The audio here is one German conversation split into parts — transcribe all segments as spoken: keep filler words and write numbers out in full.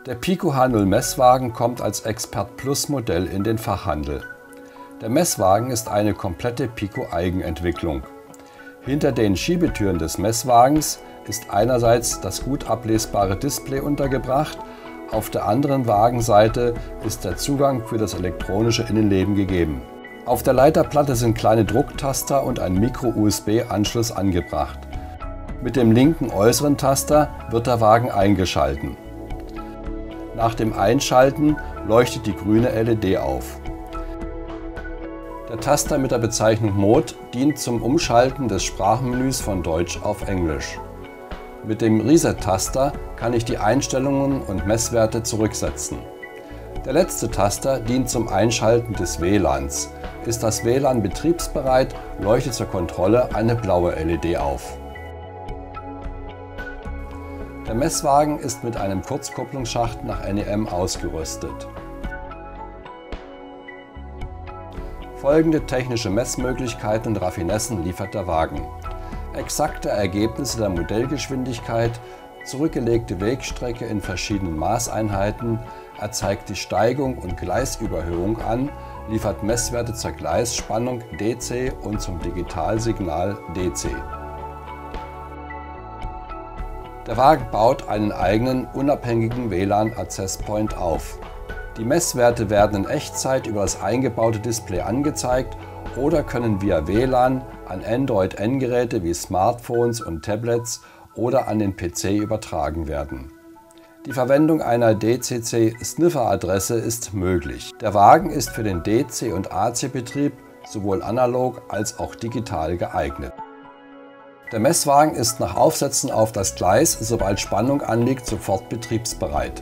Der Pico H null Messwagen kommt als Expert Plus Modell in den Fachhandel. Der Messwagen ist eine komplette Pico Eigenentwicklung. Hinter den Schiebetüren des Messwagens ist einerseits das gut ablesbare Display untergebracht, auf der anderen Wagenseite ist der Zugang für das elektronische Innenleben gegeben. Auf der Leiterplatte sind kleine Drucktaster und ein Micro-U S B-Anschluss angebracht. Mit dem linken äußeren Taster wird der Wagen eingeschalten. Nach dem Einschalten leuchtet die grüne L E D auf. Der Taster mit der Bezeichnung Mode dient zum Umschalten des Sprachmenüs von Deutsch auf Englisch. Mit dem Reset-Taster kann ich die Einstellungen und Messwerte zurücksetzen. Der letzte Taster dient zum Einschalten des W L A Ns. Ist das W L A N betriebsbereit, leuchtet zur Kontrolle eine blaue L E D auf. Der Messwagen ist mit einem Kurzkupplungsschacht nach N E M ausgerüstet. Folgende technische Messmöglichkeiten und Raffinessen liefert der Wagen: exakte Ergebnisse der Modellgeschwindigkeit, zurückgelegte Wegstrecke in verschiedenen Maßeinheiten, er zeigt die Steigung und Gleisüberhöhung an, liefert Messwerte zur Gleisspannung D C und zum Digitalsignal D C. Der Wagen baut einen eigenen unabhängigen W L A N Access Point auf. Die Messwerte werden in Echtzeit über das eingebaute Display angezeigt oder können via W L A N an Android-Endgeräte wie Smartphones und Tablets oder an den P C übertragen werden. Die Verwendung einer D C C-Sniffer-Adresse ist möglich. Der Wagen ist für den D C- und A C-Betrieb sowohl analog als auch digital geeignet. Der Messwagen ist nach Aufsetzen auf das Gleis, sobald Spannung anliegt, sofort betriebsbereit.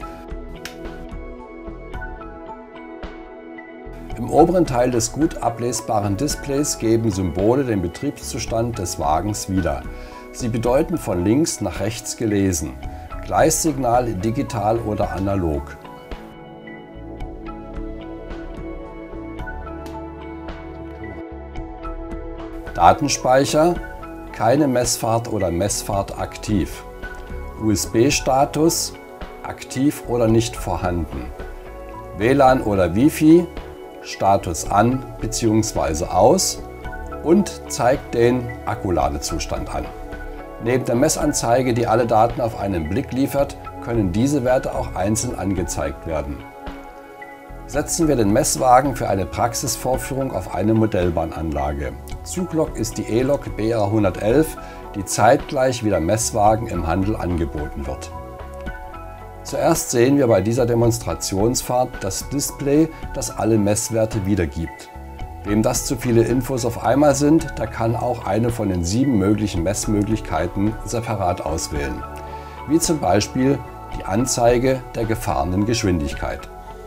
Im oberen Teil des gut ablesbaren Displays geben Symbole den Betriebszustand des Wagens wieder. Sie bedeuten von links nach rechts gelesen. Gleissignal, digital oder analog. Datenspeicher: keine Messfahrt oder Messfahrt aktiv. U S B-Status: aktiv oder nicht vorhanden. W L A N oder Wi-Fi: Status an bzw. aus und zeigt den Akkuladezustand an. Neben der Messanzeige, die alle Daten auf einen Blick liefert, können diese Werte auch einzeln angezeigt werden. Setzen wir den Messwagen für eine Praxisvorführung auf eine Modellbahnanlage. Zuglok ist die E-Lok B R hundertelf, die zeitgleich wie der Messwagen im Handel angeboten wird. Zuerst sehen wir bei dieser Demonstrationsfahrt das Display, das alle Messwerte wiedergibt. Wem das zu viele Infos auf einmal sind, der kann auch eine von den sieben möglichen Messmöglichkeiten separat auswählen, wie zum Beispiel die Anzeige der gefahrenen Geschwindigkeit.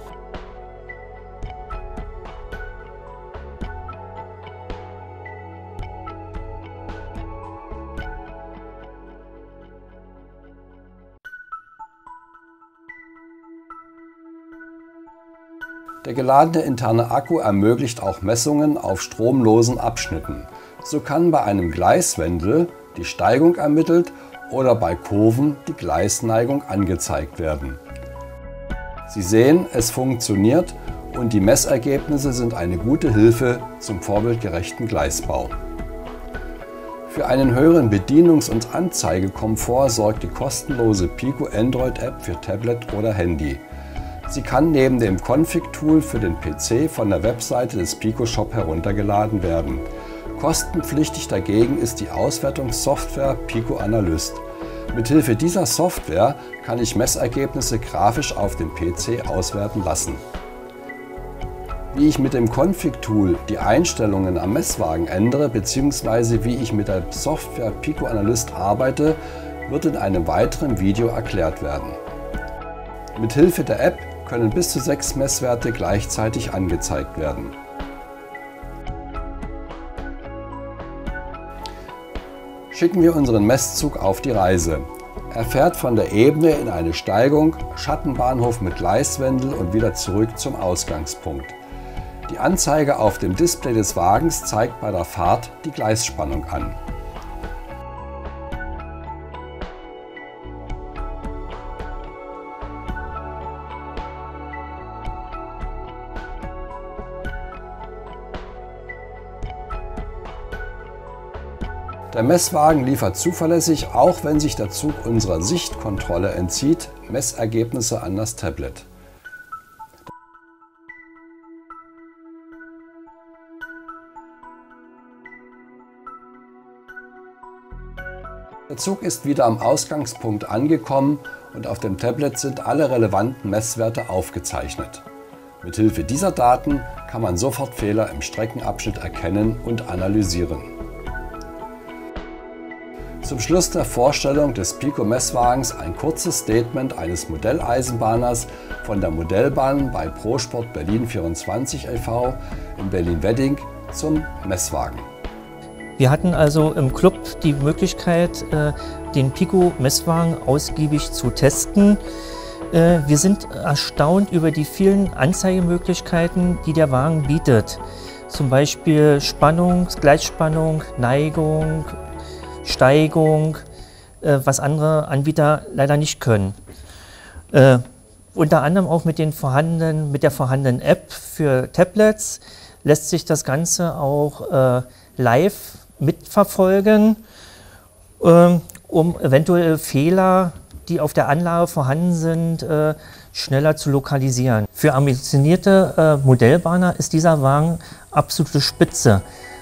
Der geladene interne Akku ermöglicht auch Messungen auf stromlosen Abschnitten. So kann bei einem Gleiswendel die Steigung ermittelt oder bei Kurven die Gleisneigung angezeigt werden. Sie sehen, es funktioniert und die Messergebnisse sind eine gute Hilfe zum vorbildgerechten Gleisbau. Für einen höheren Bedienungs- und Anzeigekomfort sorgt die kostenlose Pico Android-App für Tablet oder Handy. Sie kann neben dem Config-Tool für den P C von der Webseite des Pico Shop heruntergeladen werden. Kostenpflichtig dagegen ist die Auswertungssoftware Pico Analyst. Mithilfe dieser Software kann ich Messergebnisse grafisch auf dem P C auswerten lassen. Wie ich mit dem Config-Tool die Einstellungen am Messwagen ändere bzw. wie ich mit der Software Pico Analyst arbeite, wird in einem weiteren Video erklärt werden. Mithilfe der App können bis zu sechs Messwerte gleichzeitig angezeigt werden. Schicken wir unseren Messzug auf die Reise. Er fährt von der Ebene in eine Steigung, Schattenbahnhof mit Gleiswendel und wieder zurück zum Ausgangspunkt. Die Anzeige auf dem Display des Wagens zeigt bei der Fahrt die Gleisspannung an. Der Messwagen liefert zuverlässig, auch wenn sich der Zug unserer Sichtkontrolle entzieht, Messergebnisse an das Tablet. Der Zug ist wieder am Ausgangspunkt angekommen und auf dem Tablet sind alle relevanten Messwerte aufgezeichnet. Mithilfe dieser Daten kann man sofort Fehler im Streckenabschnitt erkennen und analysieren. Zum Schluss der Vorstellung des Pico-Messwagens ein kurzes Statement eines Modelleisenbahners von der Modellbahn bei ProSport Berlin vierundzwanzig e V in Berlin-Wedding zum Messwagen. Wir hatten also im Club die Möglichkeit, den Pico-Messwagen ausgiebig zu testen. Wir sind erstaunt über die vielen Anzeigemöglichkeiten, die der Wagen bietet. Zum Beispiel Spannung, Gleichspannung, Neigung, Steigung, was andere Anbieter leider nicht können. Unter anderem auch mit, den vorhandenen, mit der vorhandenen App für Tablets lässt sich das Ganze auch live mitverfolgen, um eventuelle Fehler, die auf der Anlage vorhanden sind, schneller zu lokalisieren. Für ambitionierte Modellbahner ist dieser Wagen absolute Spitze.